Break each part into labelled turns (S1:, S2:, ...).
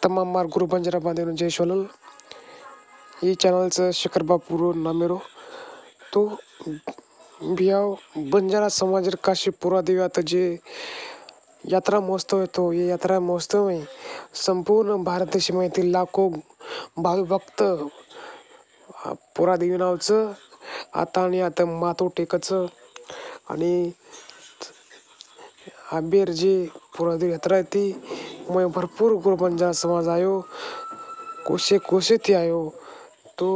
S1: तमाम मार गुरु बंजारा बांधे जय सोनल ये चैनल से शिखर बापू ना मेरो तो बिया बंजारा समाज काशी पूरा दिव्यात जे यात्रा महोत्सव आहे तो ये यात्रा महोत्सव में संपूर्ण भारत देशातील लाखो भावी भक्त पुरा देवी नावचं आता आणि आता माथो टेकाचं आणि आंबेर जी पुरा देवी यात्रा ती मैं भरपूर गुरु बंजारा समाज आयो कोशे कोशे थी आयो तो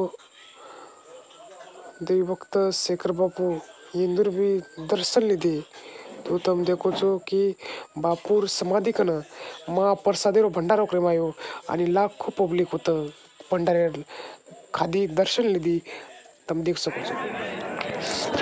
S1: देवी भक्त शेखर बापू इंदूर भी दर्शन लीधे तो तुम देखो छो की बापूर समाधी कन महाप्रसादेरो भंडारो करमायो आणि लाखो पब्लिक होतं भंडारे खादी दर्शन लीधी तुम देख सको छो।